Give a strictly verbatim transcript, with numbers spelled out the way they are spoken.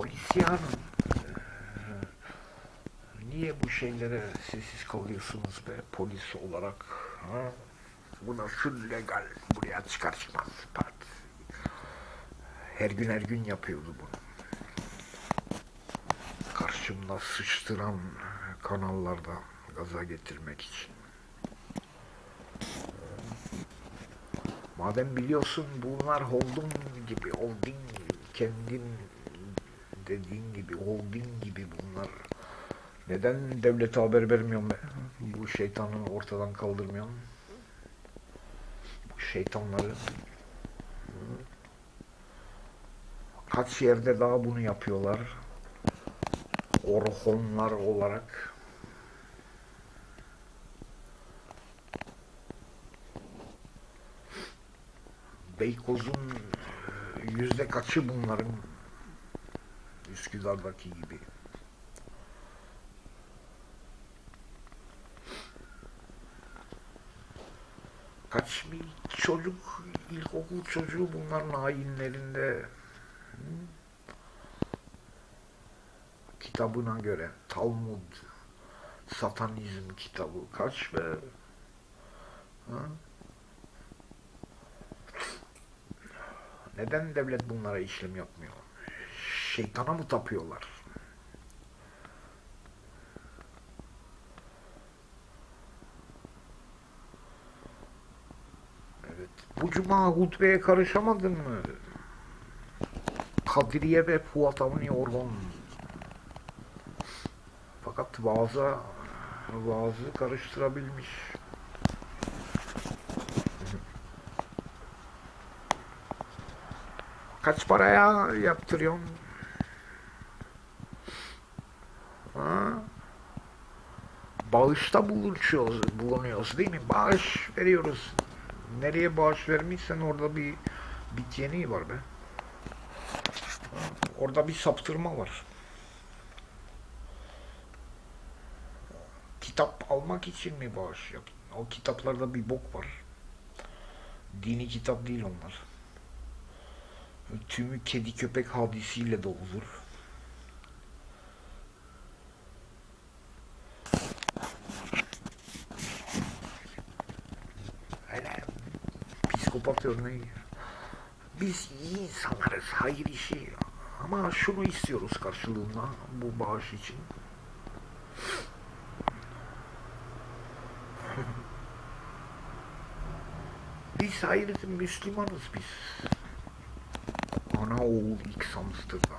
Polis hanım, niye bu şeylere sessiz kalıyorsunuz be polis olarak? Ha? Bu nasıl legal? Buraya çıkar çıkmaz. Pat. Her gün her gün yapıyordu bunu. Karşımda sıçtıran kanallarda gaza getirmek için. Madem biliyorsun bunlar holding gibi, holding kendin dediğin gibi, holding gibi bunlar. Neden devlete haber vermiyorsun be? Bu şeytanı ortadan kaldırmıyorsun. Bu şeytanları. Kaç yerde daha bunu yapıyorlar. Orhonlar olarak. Beykoz'un yüzde kaçı bunların Üsküdar'daki gibi. Kaç bir çocuk, ilkokul çocuğu bunların ayinlerinde kitabına göre Talmud, satanizm kitabı kaç be? Ha? Neden devlet bunlara işlem yapmıyor? Şeytana mı tapıyorlar? Evet. Bu cuma hutbeye karışamadın mı? Kadriye ve Fuat Avni Orhon. Fakat vaazı, vaazı karıştırabilmiş. Kaç paraya yaptırıyorsun? Ha? Bağışta bulunuyoruz, bulunuyoruz değil mi? Bağış veriyoruz. Nereye bağış vermişsen orada bir bit yeniği var be. Orada bir saptırma var. Kitap almak için mi bağış yap? O kitaplarda bir bok var. Dini kitap değil onlar. Tümü kedi köpek hadisiyle doludur. Öyle psikopat örneği. Biz iyi insanlarız, hayır işi. Ama şunu istiyoruz karşılığında bu bağış için. Biz hayır Müslümanız biz. Ana oğul ilk Samstır'da.